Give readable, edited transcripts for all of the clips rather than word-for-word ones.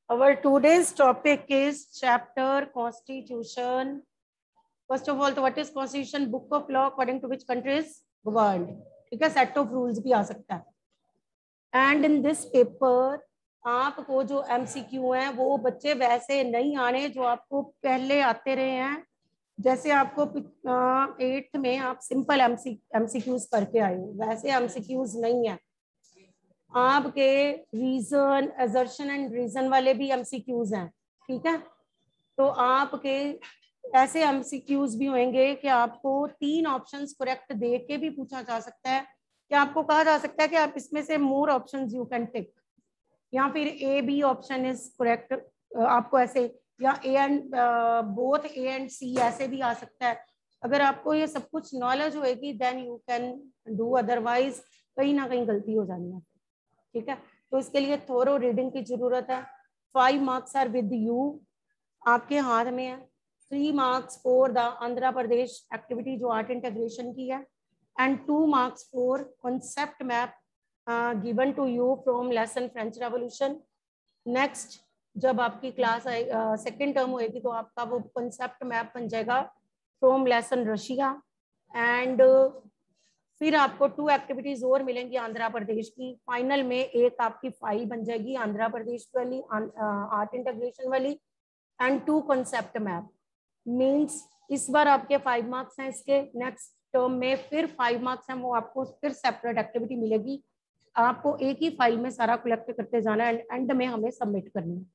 Our today's topic is chapter Constitution. First of all, what is Constitution? Book of law according to which country is governed. ठीक है, set of rules भी आ सकता है. And in this paper, आपको जो MCQ हैं वो बच्चे वैसे नहीं आने जो आपको पहले आते रहे हैं. जैसे आपको 8th में आप सिंपल MCQs करके आए हो, वैसे MCQs नहीं है. आपके रीजन, असर्शन एंड रीजन वाले भी MCQs हैं. ठीक है, तो आपके ऐसे MCQs भी होंगे कि आपको 3 ऑप्शंस करेक्ट दे के भी पूछा जा सकता है, कि आपको कहा जा सकता है कि आप इसमें से more options you can tick, या फिर A B option is correct. आपको ऐसे, या A and both A and C ऐसे भी आ सकता है. अगर आपको ये सब कुछ नॉलेज होएगी then you can do, otherwise कहीं ना कहीं गलती हो जानी है. ठीक है, तो इसके लिए थोरो रीडिंग की जरूरत है. 5 मार्क्स आर विद यू, आपके हाथ में है. 3 marks for the Andhra Pradesh activity जो आर्ट इंटीग्रेशन की है, and 2 marks for concept map given to you from lesson French Revolution. Next जब आपकी क्लास सेकेंड टर्म होएगी तो आपका वो कॉन्सेप्ट मैप बन जाएगा फ्रॉम लेसन रशिया. एंड फिर आपको 2 एक्टिविटीज और मिलेंगी आंध्र प्रदेश की. फाइनल में एक आपकी फाइल बन जाएगी आंध्र प्रदेश वाली, आर्ट इंटीग्रेशन वाली, एंड 2 कॉन्सेप्ट मैप. मीन्स इस बार आपके 5 मार्क्स हैं, इसके नेक्स्ट टर्म में फिर 5 मार्क्स हैं, वो आपको फिर सेपरेट एक्टिविटी मिलेगी. आपको एक ही फाइल में सारा कलेक्ट करते जाना है, एंड में हमें सबमिट करना है.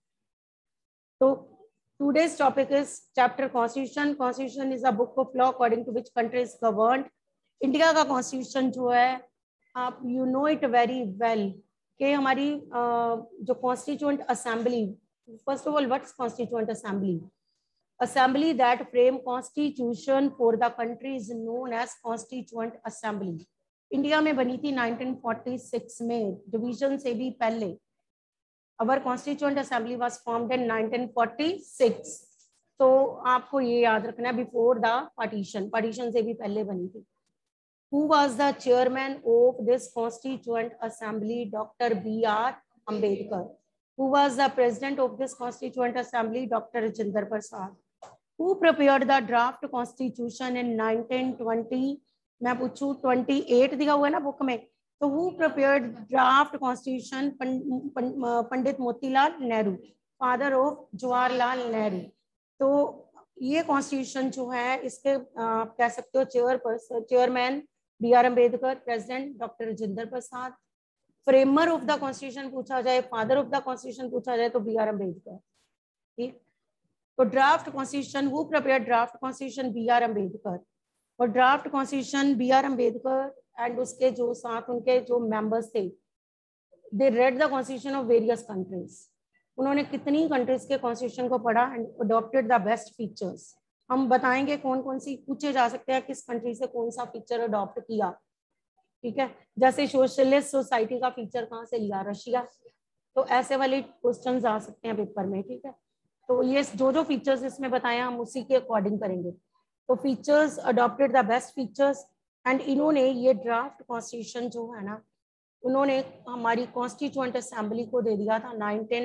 तो today's topic is chapter Constitution. Constitution is a book of law according to which country is governed. India का कॉन्स्टिट्यूशन जो है, आप you know it very well, कि हमारी जो constituent assembly, first of all what's constituent assembly? Assembly that frame constitution for the country is known as constituent assembly. India में बनी थी 1946 में, डिवीजन से भी पहले. Our constituent assembly was formed in 1946. तो आपको ये याद रखना है, बिफोर द पार्टीशन, पार्टीशन से भी पहले बनी थी. Who was the chairman of this Constituent Assembly? Dr. B.R. Ambedkar. Who was the president of this Constituent Assembly? Dr. Rajendra Prasad. Who prepared the draft Constitution in 1920? मैं पूछूं 28 दिखा हुआ है ना बुक में, तो who prepared draft Constitution? Pandit Motilal Nehru, father of Jawaharlal Nehru. तो ये कॉन्स्टिट्यूशन जो है, इसके आप कह सकते हो chairman B.R. Ambedkar, president doctor Rajendra Prasad. Framer of the constitution पूछा जाए, फादर ऑफ द कॉन्स्टिट्यूशन पूछा जाए तो B.R. अम्बेडकर. ठीक, तो draft constitution, who prepared draft constitution? B.R. Ambedkar. और draft constitution B.R. Ambedkar and उसके जो साथ उनके जो मेंबर्स थे, they read the constitution of various countries. उन्होंने कितनी कंट्रीज के कॉन्स्टिट्यूशन को पढ़ा and adopted the best features. हम बताएंगे कौन कौन सी पूछे जा सकते हैं, किस कंट्री से कौन सा फीचर अडॉप्ट किया. ठीक है, जैसे सोशलिस्ट सोसाइटी का फीचर कहाँ से लिया? रशिया. तो ऐसे वाले क्वेश्चंस आ सकते हैं पेपर में. ठीक है, तो ये जो फीचर्स इसमें बताया हम उसी के अकॉर्डिंग करेंगे. तो features, adopted the best features. And इन्होंने ये ड्राफ्ट कॉन्स्टिट्यूशन जो है ना, उन्होंने हमारी कॉन्स्टिट्यूएंट असेंबली को दे दिया था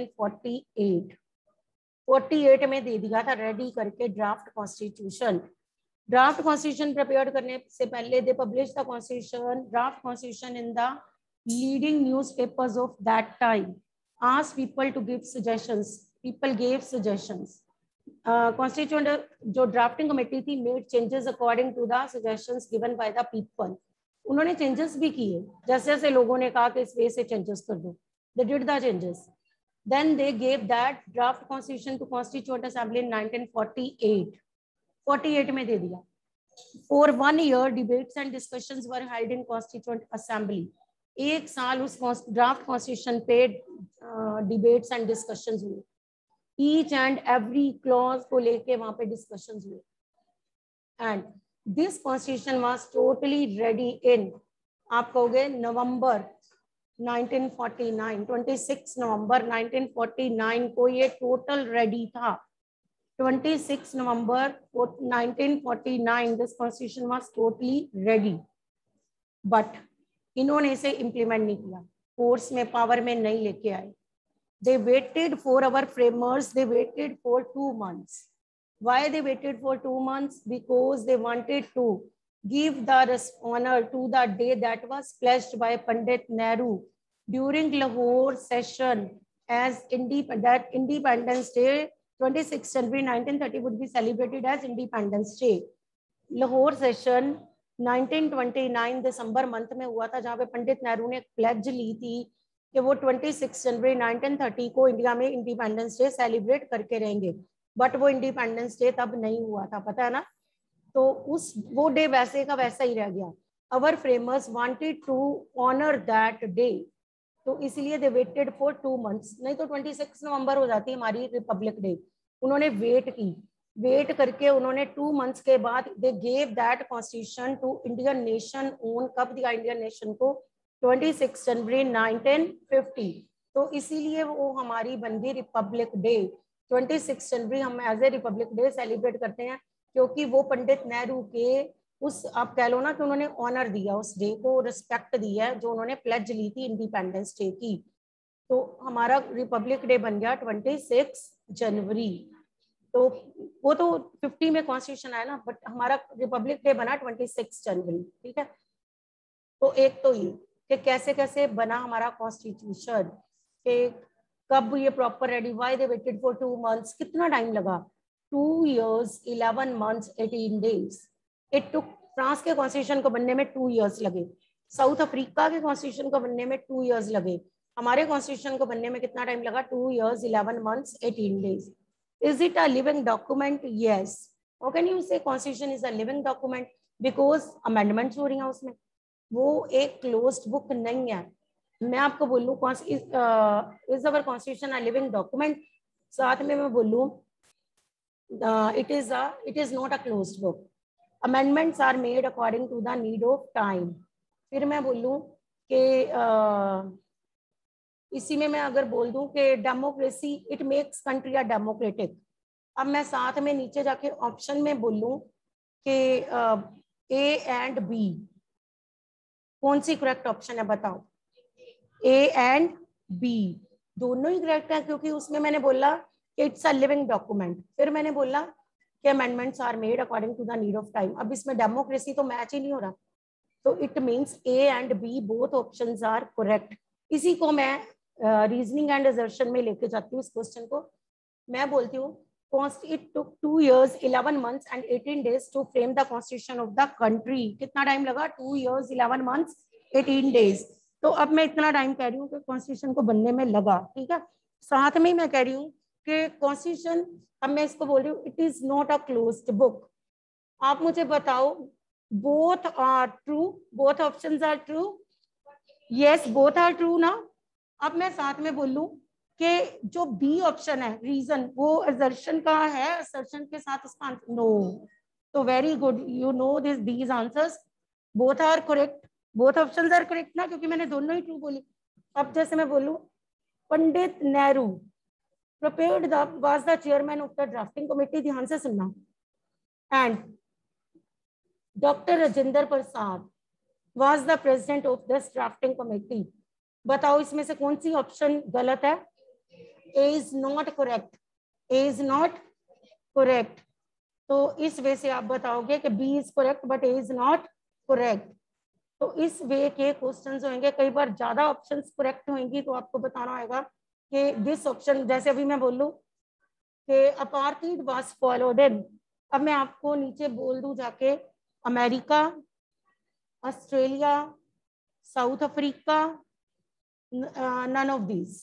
1948 में दे दिया था रेडी करके draft constitution. Draft constitution prepare करने से पहले they publish the constitution, draft constitution in the leading newspapers of that time. Asked people to give suggestions, people gave suggestions. Constituent जो ड्राफ्टिंग कमेटी थी made changes according to the suggestions given by the people. उन्होंने changes भी किए, जैसे जैसे लोगों ने कहा कि इस वे से चेंजेस कर दो, they did the changes. Then they gave that draft constitution to Constituent Assembly in 1948. 48 में दे दिया. For 1 year debates and discussions were held in Constituent Assembly. 1 साल उस ड्राफ्ट कॉन्स्टिट्यूशन पे डिबेट्स एंड डिस्कशंस हुए. Each and every clause को लेके वहां पे डिस्कशंस हुए. And this constitution was totally ready in, आप कहोगे नवंबर 1949, 26 नवंबर 1949 को ये टोटल रेडी था. 26 November 1949 this constitution was totally ready. But इन्होंने इसे इम्प्लीमेंट नहीं किया, फोर्स में, पावर में नहीं लेके आए. they waited for our framers, they waited for 2 months. Why they waited for 2 months? Because they wanted to give the honor to the day that was pledged by Pandit Nehru during Lahore session as Independence Day. 26 January 1930 would be celebrated as Independence Day. Lahore session 1929 दिसंबर month में हुआ था, जहाँ पे पंडित नेहरू ने pledge ली थी कि वो 26 जनवरी 1930 को इंडिया में इंडिपेंडेंस डे सेलिब्रेट करके रहेंगे, बट वो इंडिपेंडेंस डे तब नहीं हुआ था, पता है ना। तो वो डे वैसे का वैसा ही रह गया। Our framers wanted to honour that day, तो इसलिए दे वेटेड फॉर 2 months, नहीं तो 26 नवंबर हो जाती हमारी रिपब्लिक डे। उन्होंने वेट करके उन्होंने 2 months के बाद they gave that constitution to Indian nation on. कब दिया इंडियन नेशन को? 26 जनवरी 1950। तो इसीलिए वो हमारी बन गई रिपब्लिक डे। 26 जनवरी हम as a republic day celebrate करते हैं, क्योंकि वो पंडित नेहरू के उस, आप कह लो ना कि उन्होंने ऑनर दिया, उस डे को रिस्पेक्ट दी है जो उन्होंने प्लेज ली थी इंडिपेंडेंस डे की। तो हमारा रिपब्लिक डे बन गया 26 जनवरी। तो वो तो 50 में कॉन्स्टिट्यूशन आया ना, बट हमारा रिपब्लिक डे बना 26 जनवरी। ठीक है, तो एक तो ये कि कैसे कैसे बना हमारा कॉन्स्टिट्यूशन, कि कब ये proper ready, why they waited for 2 months, कितना टाइम लगा? 2 years 11 months 18 days it took. France के कॉन्स्टिट्यूशन को बनने में 2 years लगे, साउथ अफ्रीका के कॉन्स्टिट्यूशन को बनने में 2 years लगे, हमारे कॉन्स्टिट्यूशन को बनने में कितना टाइम लगा? 2 years 11 months 18 days। Is it a living document? Yes. How can you say constitution is a living document? Because amendments हो रही हैं उसमें, वो एक closed book नहीं है। मैं आपको बोलूँ is our constitution a living document, साथ में मैं बोलूँ it is not a closed book. Amendments are made according to the need of time. फिर मैं बोलूँ कि इसी में मैं अगर बोल दूं कि democracy it makes country a democratic. अब मैं साथ में नीचे जाके ऑप्शन में बोलूं कि ए एंड बी, कौन सी करेक्ट ऑप्शन है बताओ? ए एंड बी दोनों ही करेक्ट है, क्योंकि उसमें मैंने बोला कि इट्स अ लिविंग डॉक्यूमेंट, फिर मैंने बोला कि amendments are made according to the need of time. अब इसमें डेमोक्रेसी तो मैच ही नहीं हो रहा, तो it means A and B both options are correct. इसी को मैं रीजनिंग एंड असर्शन में लेके जाती हूँ इस क्वेश्चन को। मैं बोलती हूँ it took 2 years 11 months and 18 days to frame the constitution of the country। कितना टाइम लगा? 2 years 11 months 18 days। तो अब मैं इतना टाइम कह रही हूँ कि कॉन्स्टिट्यूशन को बनने में लगा। ठीक है, साथ में मैं कह रही हूँ कि कॉन्स्टिट्यूशन, अब मैं इसको बोल रही हूँ it is not a closed book. आप मुझे बताओ both are true, both options are true? Yes, both are true ना। अब मैं साथ में बोलूं कि जो बी ऑप्शन है रीजन, वो असर्शन का है, असर्शन के साथ उसका आंसर नो। तो very good, you know this these answers, both are correct, both options are correct ना, क्योंकि मैंने दोनों ही ट्रू बोली। अब जैसे मैं बोलूं Pandit Nehru prepared was the chairman of the drafting committee, ध्यान से सुनना, and Dr. Rajinder Prasad was the president of this drafting committee। बताओ इसमें से कौन सी ऑप्शन गलत है? A is not correct, A is not correct. तो इस वे से आप बताओगे कि B is correct but A is not correct. तो इस वे के क्वेश्चंस होंगे, कई बार ज्यादा ऑप्शंस करेक्ट होंगी तो आपको बताना होगा कि दिस ऑप्शन, जैसे अभी मैं बोलूं कि अपार्थाइड वाज फॉलोड इन। अब मैं आपको नीचे बोल दूं जाके America, Australia, South Africa, none of these।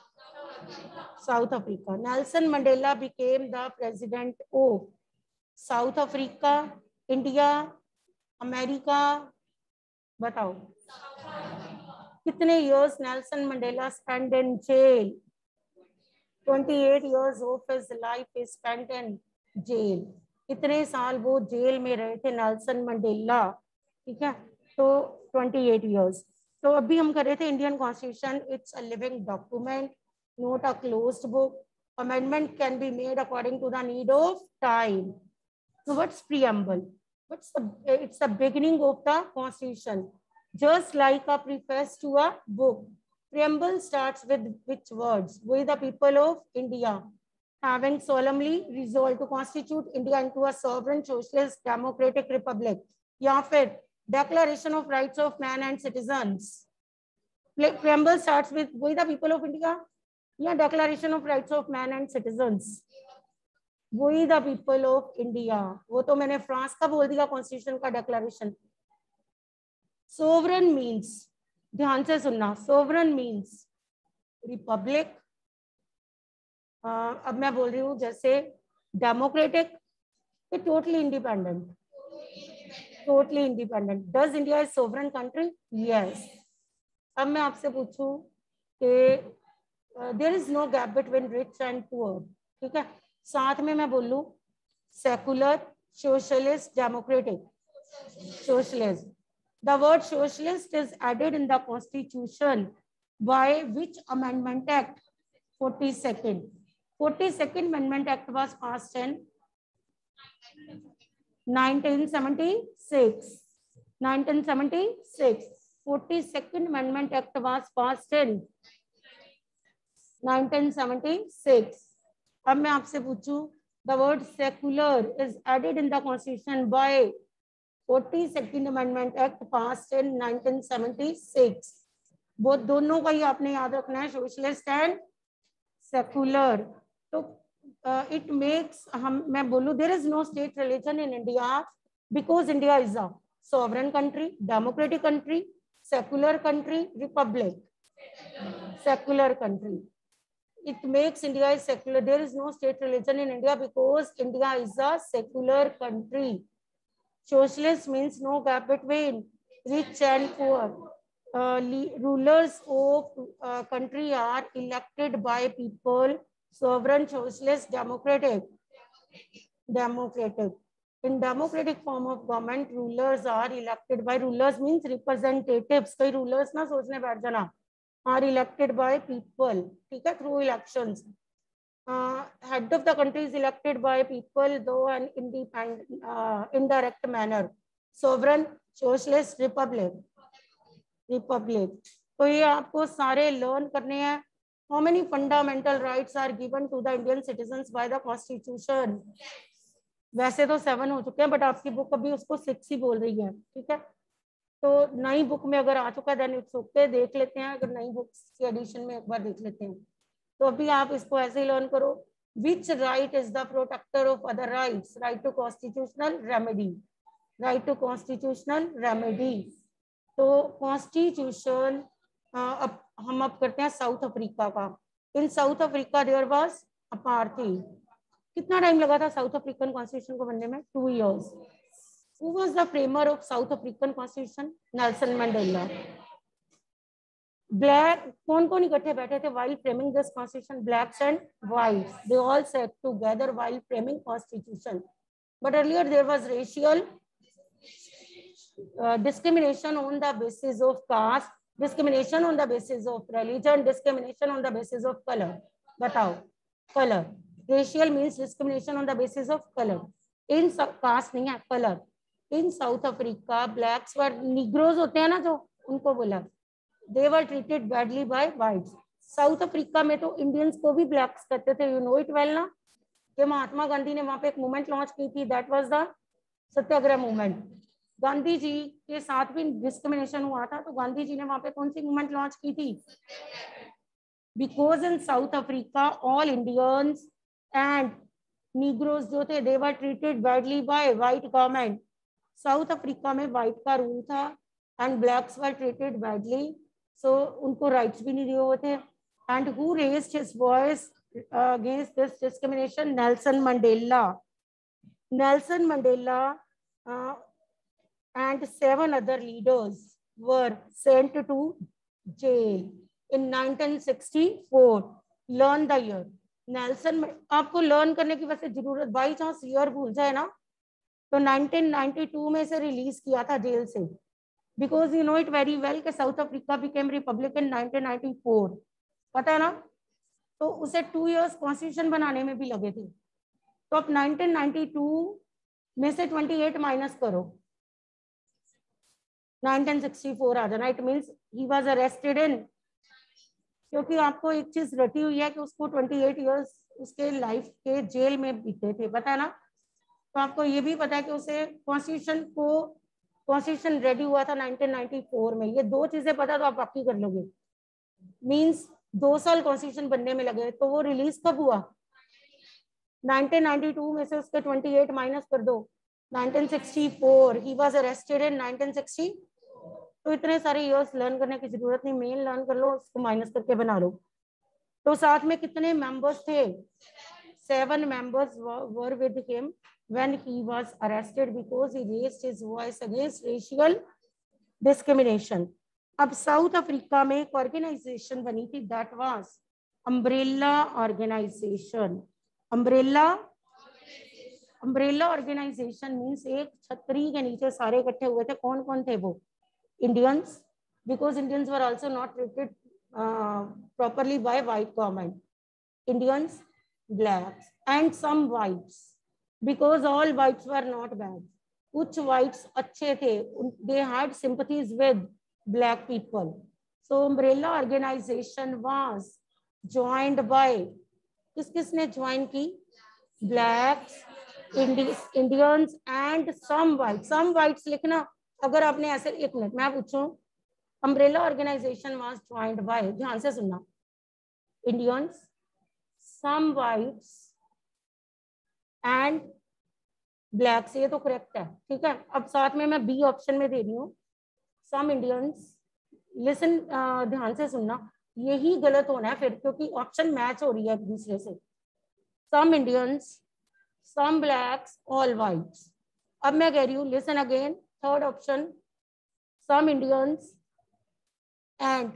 South Africa, Nelson Mandela became the president of South Africa, India, America। बताओ कितने years Nelson Mandela spent in jail? 28 years of his life is spent in jail। कितने साल वो jail में रहे थे Nelson Mandela? ठीक है, तो 28 years। तो अभी हम कर रहे थे Indian constitution, it's a living document, not a closed book. Amendment can be made according to the need of time. So what's preamble? It's the beginning of the constitution, just like a preface to a book। Preamble starts with which words? We the people of India, having solemnly resolved to constitute India into a sovereign socialist democratic republic. या फिर Declaration of Rights of Man and Citizens. Preamble starts with we the people of India या Declaration of Rights of Man and Citizens. We the people of India. वो तो मैंने France का बोल दिया constitution का डेक्लेरेशन. सोवरेन मीन्स, ध्यान से सुनना, सोवरेन मीन्स रिपब्लिक. अब मैं बोल रही हूँ जैसे democratic, totally independent. Totally independent. Does India is sovereign country? Yes. अब मैं आपसे पूछूं कि there is no gap between rich and poor. ठीक है, साथ में मैं बोल लूं secular, socialist, democratic. Socialist. The word socialist is added in the constitution by which amendment act? 42nd. 42nd amendment act was passed in 1976. 1976. 42nd amendment act was passed in 1976. अब मैं आपसे पूछूं, the word secular is added in the constitution by 42nd amendment act passed in 1976. वो दोनों का ही आपने याद रखना है, सोशलिस्ट एंड सेकुलर. तो इट मेक्स, मैं बोलूं there is no state religion in India because India is a sovereign country, democratic country, secular country, republic. Secular country. It makes India is secular. There is no state religion in India because India is a secular country. Socialist means no gap between rich and poor. Rulers of country are elected by people. Sovereign, socialist, democratic. Democratic. In democratic form of government, rulers are elected by, rulers means representatives. कई rulers ना सोचने बैठ जाना, are elected by people. ठीक है, through elections. Head of the country is elected by people, though an independent, indirect manner. Sovereign, socialist, republic. Republic. तो ये आपको सारे learn करने हैं. How many fundamental rights are given to the Indian citizens by the Constitution? वैसे तो 7 हो चुके हैं, बट आपकी बुक अभी उसको 6 ही बोल रही है. ठीक है, तो नई बुक में अगर आ चुका है देन इट्स ओके, देख लेते हैं. अगर नई बुक की एडिशन में एक बार देख लेते हैं. तो अभी आप इसको ऐसे ही लर्न करो. Which right is the protector of other rights? Right to constitutional remedy. Right to constitutional remedy. तो कॉन्स्टिट्यूशन हम अब करते हैं साउथ अफ्रीका का. In South Africa there was apartheid. कितना टाइम लगा था साउथ अफ्रीकन कॉन्स्टिट्यूशन को बनने में? 2 years. Who was the framer of South African Constitution? Nelson Mandela. Black, कौन इकट्ठे बैठे थे while framing this constitution? Blacks and whites. They all sat together while framing constitution. But earlier there was racial discrimination on the basis of caste, discrimination on the basis of religion, discrimination on the basis of color. बताओ, color. Racial means discrimination on the basis of color. In caste नहीं है, color. In South Africa, blacks were Negroes होते हैं ना जो, उनको बोला they were treated badly by whites. South Africa में तो Indians को भी blacks कहते थे. You know it well ना, कि महात्मा गांधी ने वहाँ पे एक मूवमेंट लॉन्च की थी. That was the satyagraha movement. Gandhi ji के साथ भी डिस्क्रिमिनेशन हुआ था, तो गांधी जी ने वहाँ पे कौन सी मूवमेंट लॉन्च की थी? Because in South Africa, all Indians and Negroes जो थे they were treated badly by white government. South Africa में व्हाइट का रूल था and blacks were treated badly, so उनको राइट्स भी नहीं दिए हुए थे. And who raised his voice against this discrimination? Nelson Mandela. Nelson Mandela and 7 other leaders were sent to jail in 1964. Learn the year. Nelson, आपको learn करने की वैसे जरूरत, बाई चांस ईयर भूल जाए ना, तो 1992 में से रिलीज किया था जेल से. Because you know it very well कि South Africa became republic in 1994. पता है ना, तो उसे 2 years कॉन्स्टिट्यूशन बनाने में भी लगे थे. तो अब 1992 में से 28 माइनस करो, 1964 आ जाना. It means he was arrested in क्योंकि आपको एक चीज रटी हुई है कि उसको 28 इयर्स उसके लाइफ के जेल में बीते थे, पता है ना। तो आपको ये भी पता है कि उसे कॉन्स्टिट्यूशन रेडी हुआ था 1994 में। ये दो चीजें पता तो आप बाकी कर लोगे। मींस 2 साल कॉन्स्टिट्यूशन बनने में लगे। तो वो रिलीज कब हुआ? 1992 में से उसके 28 माइनस कर दो, 1964। He was arrested in 1960। तो इतने सारे इयर्स लर्न करने की जरूरत नहीं, मेन लर्न कर लो, उसको माइनस करके बना लो। तो साथ में कितने मेंबर्स थे? 7 members were with him when he was arrested because he raised his voice against racial discrimination. अब साउथ अफ्रीका में एक ऑर्गेनाइजेशन बनी थी, that was umbrella organisation. Umbrella organisation means एक छतरी के नीचे सारे इकट्ठे हुए थे। कौन कौन थे वो? Indians, because Indians were also not treated properly by white government. Indians, blacks, and some whites, because all whites were not bad. कुछ whites अच्छे थे, they had sympathies with black people. So umbrella organization was joined by, किसने join की? Blacks, Indians and some whites. Some whites लिखना। अगर आपने ऐसे, एक मिनट मैं पूछूं, umbrella organisation was joined by, ध्यान से सुनना, Indians, some whites and blacks. ये तो करेक्ट है, ठीक है। अब साथ में मैं बी ऑप्शन में दे रही हूँ, सम इंडियंस। लिसन, ध्यान से सुनना, यही गलत होना है फिर, क्योंकि ऑप्शन मैच हो रही है एक दूसरे से। Some Indians, some blacks, all whites. अब मैं कह रही हूँ, listen again, third option, some Indians and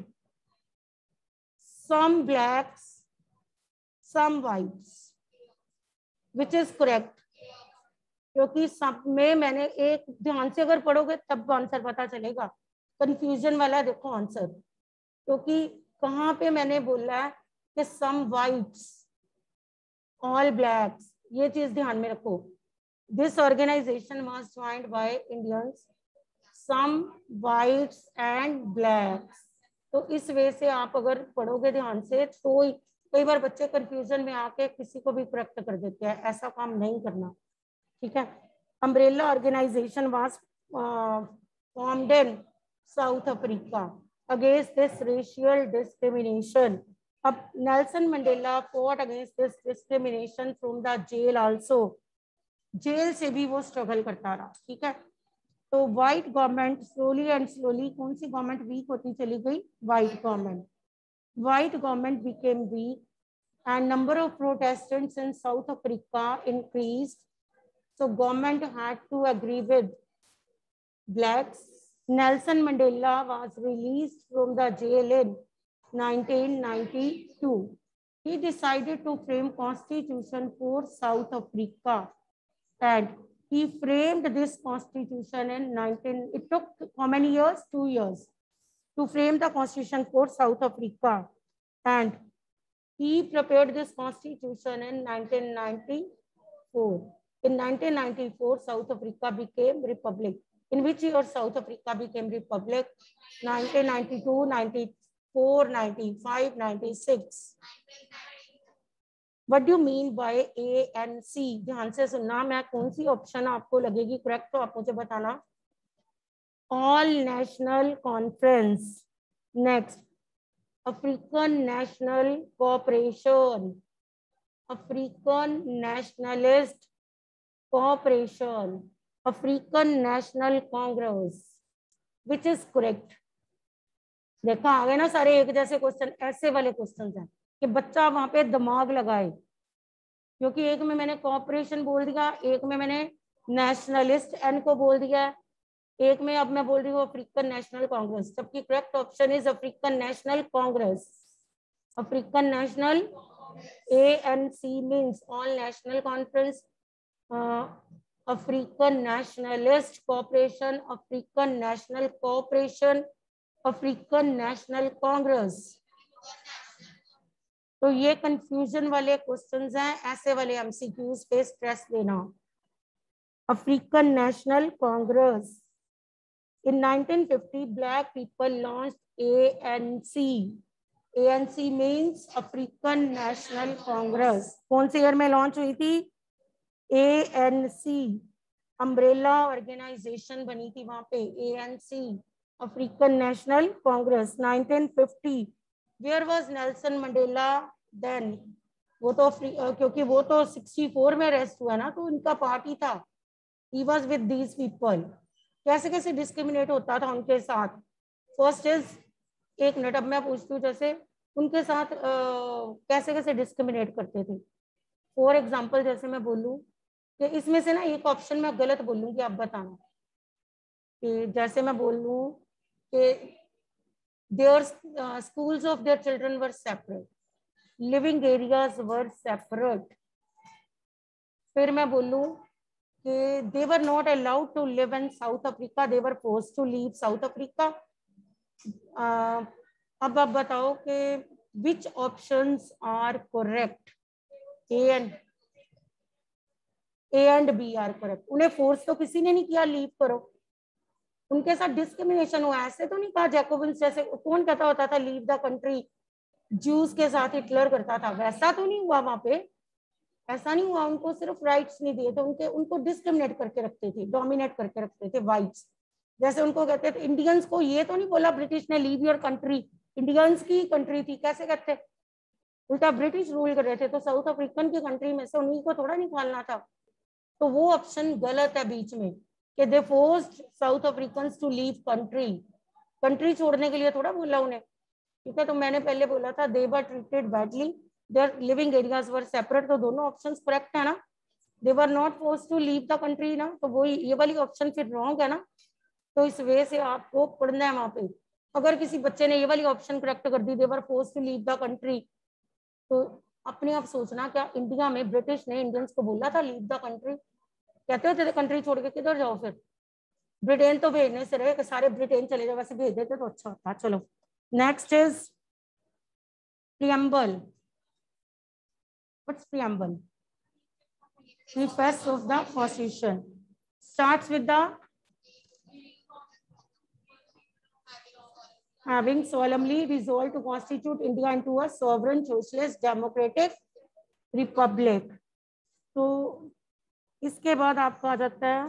some blacks, some whites, which is correct. क्योंकि सब में मैंने एक, ध्यान से अगर पढ़ोगे तब आंसर पता चलेगा। कंफ्यूजन वाला देखो आंसर, क्योंकि कहाँ पे मैंने बोला है कि some whites, all blacks, ये चीज ध्यान में रखो। This organization was joined by Indians, some whites and blacks. तो इस वे से आप अगर पढ़ोगे ध्यान से तो कई बार बच्चे कंफ्यूजन में आके किसी को भी करेक्ट कर देते हैं, ऐसा काम नहीं करना, ठीक है। Umbrella organisation was formed in South Africa against this racial discrimination. अब Nelson Mandela fought against this discrimination from the jail also. Jail से भी वो स्ट्रगल करता रहा, ठीक है। तो white government slowly and slowly, कौन सी गवर्नमेंट वीक होती चली गई? White government became weak and number of protestants in South Africa increased. So government had to agree with blacks. Nelson Mandela was released from the jail in 1992. He decided to frame constitution for South Africa, and he framed this constitution in 19. It took how many years? 2 years to frame the constitution for South Africa, and he prepared this constitution in 1994. In 1994, South Africa became republic. In which year South Africa became republic? 1992, 94, 95, 96. What do you mean by A and C? ध्यान से सुनना, मैं कौन C option आपको लगेगी correct तो आप मुझे बताना। All National Conference. Next, African National Cooperation, African Nationalist Cooperation, African National Congress. Which is correct? देखा, आ गए ना सारे एक जैसे क्वेश्चन। ऐसे वाले क्वेश्चन हैं कि बच्चा वहां पे दिमाग लगाए, क्योंकि एक में मैंने कॉपरेशन बोल दिया, एक में मैंने नेशनलिस्ट एन को बोल दिया, एक में अब मैं बोल रही हूँ अफ्रीकन नेशनल कांग्रेस, जबकि correct option is African National Congress. African National, ANC means all national conference, African nationalist corporation, African National corporation, African National Congress. तो ये कंफ्यूजन वाले क्वेश्चंस हैं, ऐसे वाले MCQs पे स्ट्रेस देना। African National Congress. In 1950, black people launched ANC. ANC means African National Congress. कौन से ईयर में लॉन्च हुई थी? ANC अम्ब्रेला ऑर्गेनाइजेशन बनी थी वहां पे, ANC African National Congress 1950। Where was Nelson Mandela then? वो तो क्योंकि वो तो 64 में अरेस्ट हुआ ना, तो उनका पार्टी था। He was with these people. कैसे कैसे डिस्क्रिमिनेट होता था उनके साथ। फर्स्ट इज, एक मिनट अब मैं पूछती हूँ, जैसे उनके साथ कैसे कैसे डिस्क्रिमिनेट करते थे। फॉर एग्जाम्पल जैसे मैं बोलूँ कि इसमें से ना एक ऑप्शन मैं गलत बोलूँगी, आप बताना। कि जैसे मैं बोलूँ कि their schools of their children were separate, living areas were separate। फिर मैं बोलूँ कि they were not allowed to live in South Africa, they were forced to leave South Africa। अब आप बताओ कि which options are correct? A and B are correct। उन्हें force तो किसी ने नहीं किया लीव करो, उनके साथ डिस्क्रिमिनेशन हुआ। ऐसे तो नहीं कहा जैकोबिन्स जैसे कौन कहता होता था लीव द कंट्री, ज्यूज के साथ हिटलर करता था, वैसा तो नहीं हुआ वहां पे। ऐसा नहीं हुआ, उनको सिर्फ राइट्स नहीं दिए थे, उनको डिस्क्रिमिनेट करके रखते थे, डोमिनेट करके रखते थे वाइट्स। जैसे उनको कहते थे इंडियंस को, ये तो नहीं बोला ब्रिटिश ने लीव योर कंट्री, इंडियंस की कंट्री थी, कैसे कहते, उल्टा ब्रिटिश रूल कर रहे थे, तो साउथ अफ्रीकन की कंट्री में से उन्हीं को थोड़ा निकालना था। तो वो ऑप्शन गलत है बीच में, कि they forced South Africans to leave country. Country छोड़ने के लिए थोड़ा बोला उन्हें, ठीक है। तो मैंने पहले बोला था they were treated badly, their living areas were separate, तो दोनों ऑप्शंस करेक्ट है ना। They were not forced to leave the country ना, तो वो ये वाली ऑप्शन फिर रॉन्ग है ना। तो इस वे से आपको पढ़ना है वहां पे। अगर किसी बच्चे ने ये वाली ऑप्शन करेक्ट कर दी, they were forced to leave the country, तो अपने आप सोचना क्या इंडिया में ब्रिटिश ने इंडियंस को बोला था लीव द कंट्री? कहते होते थे कंट्री छोड़ के किधर जाओ फिर? ब्रिटेन तो भेजने से रहे कि सारे ब्रिटेन चले जाओ, वैसे भेज देते तो अच्छा होता। चलो next is preamble। What's preamble? Preface of the Constitution starts with the having solemnly resolved to constitute India into a sovereign socialist democratic republic। तो इसके बाद आपका आ जाता है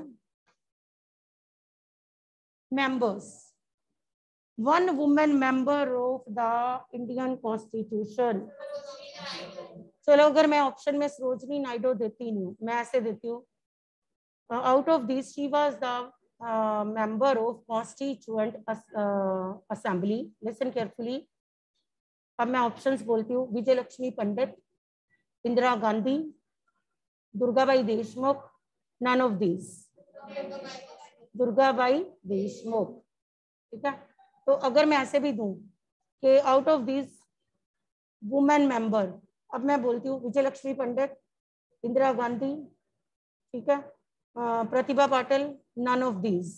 members। One woman member of the Indian Constitution। चलो अगर मैं option में सरोजनी नायडू देती नहीं हूँ, मैं ऐसे देती हूँ out of this she was the member of Constituent Assembly। Listen carefully. अब मैं ऑप्शंस बोलती हूँ, Vijay Lakshmi Pandit, Indira Gandhi, Durgabai Deshmukh, none of this. Durgabai Deshmukh, ठीक है। तो अगर मैं ऐसे भी दूं कि out of this women member, अब मैं बोलती हूँ विजय लक्ष्मी पंडित, इंदिरा गांधी, ठीक है, Pratibha Patil, none of these.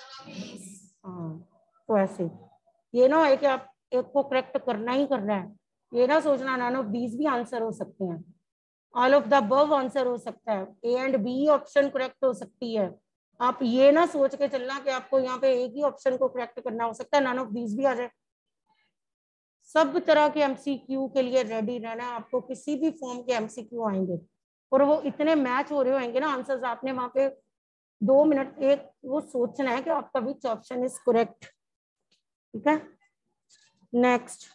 तो ऐसे ये ना है कि आप एक को करेक्ट करना ही करना है, ये ना सोचना नन ऑफ दीज भी आंसर हो सकते हैं, all of the above answer हो सकता है, ए एंड बी ऑप्शन करेक्ट हो सकती है। आप ये ना सोच के चलना कि आपको यहाँ पे एक ही ऑप्शन को करेक्ट करना, हो सकता है नन ऑफ दीज भी आ जाए। सब तरह के एमसीक्यू के लिए रेडी रहना, आपको किसी भी फॉर्म के एमसीक्यू आएंगे और वो इतने मैच हो रहे होंगे ना आंसर्स, आपने वहां पे 2 मिनट एक वो सोचना है कि आपका विच ऑप्शन इज करेक्ट, ठीक है। नेक्स्ट,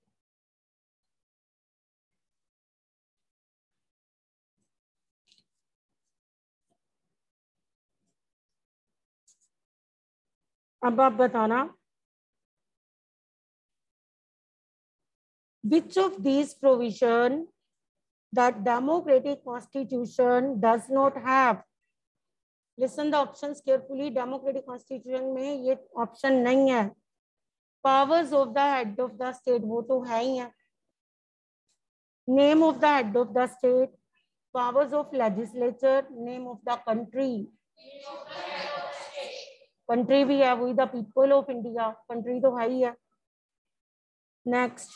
अब आप बताना which of these provision that democratic constitution does not have। listen the options carefully। democratic constitution में ये ऑप्शन नहीं है। powers of the head of the state, वो तो है ही है। name of the head of the state, powers of legislature, name of the country, country भी है वही the people of India, country तो है ही है। Next,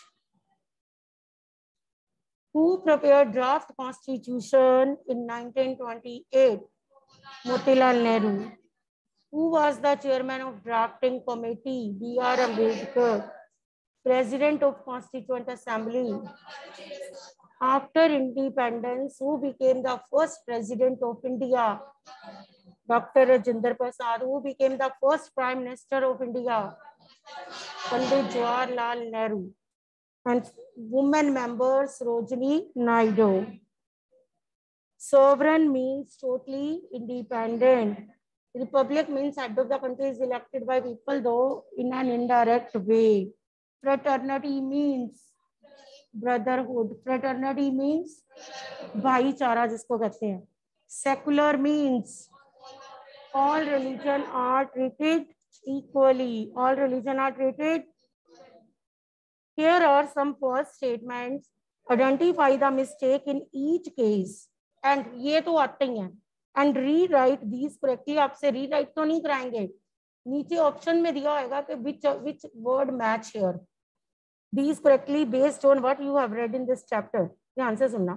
who prepared draft constitution in 1928? Motilal Nehru। who was the chairman of drafting committee? B.R. Ambedkar। President of Constituent Assembly. After independence, who became the first president of India? Dr. Rajendra Prasad. Who became the first Prime Minister of India? Pandit Jawaharlal Nehru. And women members, Sarojini Naidu. Sovereign means totally independent. Republic means head of the country is elected by people, though in an indirect way. Fraternity means brotherhood. Fraternity means भाईचारा जिसको कहते हैं. Secular means all religion are treated equally. All religion are treated. Here are some false statements. Identify the mistake in each case. And ये तो आते ही हैं. And rewrite these correctly. आपसे rewrite तो नहीं कराएंगे. नीचे ऑप्शन में दिया होगा कि which word match here. These correctly based on what you have read in this chapter. ध्यान से सुनना.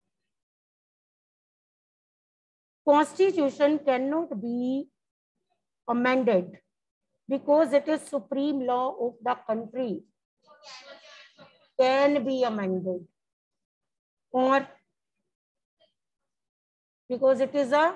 Constitution cannot be amended because it is supreme law of the country. Can be amended, or because it is a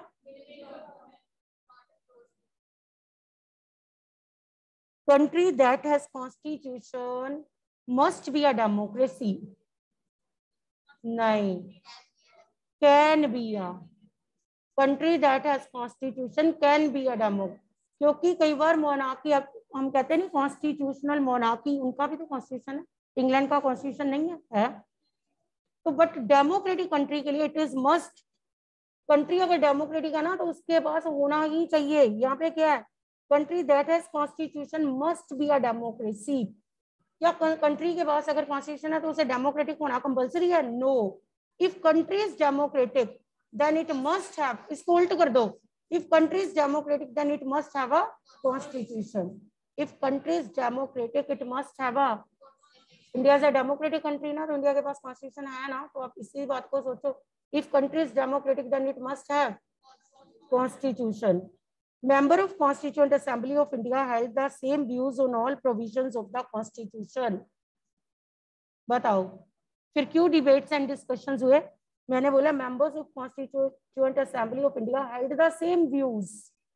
country that has constitution must be a democracy. नहीं, can be a country that has constitution can be a democracy. क्योंकि कई बार monarchy, हम कहते हैं ना constitutional monarchy, उनका भी तो कॉन्स्टिट्यूशन है. इंग्लैंड का कॉन्स्टिट्यूशन नहीं है तो बट डेमोक्रेटिक कंट्री के लिए इट इज मस्ट. कंट्री अगर डेमोक्रेटिक है ना तो उसके पास होना ही चाहिए. यहाँ पे क्या है, country that has constitution must be a democracy. क्या कंट्री के पास अगर कॉन्स्टिट्यूशन है तो उसे डेमोक्रेटिक होना कंपल्सरी है? No. If country is democratic then it must have, इसको उल्ट कर दो. If country is democratic then it must have a constitution. If country is democratic it must have a. India is a democratic country ना, तो India के पास constitution है ना, तो आप इसी बात को सोचो. If country is democratic then it must have constitution. Member of Constituent Assembly of India held the same views on all provisions of the Constitution. बताओ फिर क्यों डिबेट्स एंड डिस्कशंस हुए? मैंने बोला members of constituent assembly of India held the same views.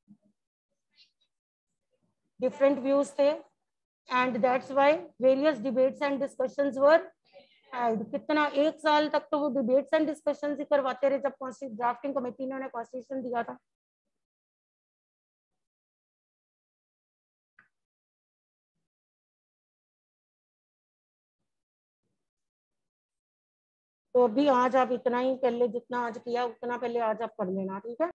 Different views थे and that's why various debates and discussions were held. कितना 1 साल तक तो वो डिबेट्स एंड डिस्कशंस ही करवाते रहे जब ड्राफ्टिंग कमेटी ने उन्हें कॉन्स्टिट्यूशन दिया था. तो अभी आज आप इतना ही पहले जितना आज किया उतना पहले आज आप पढ़ लेना, ठीक है.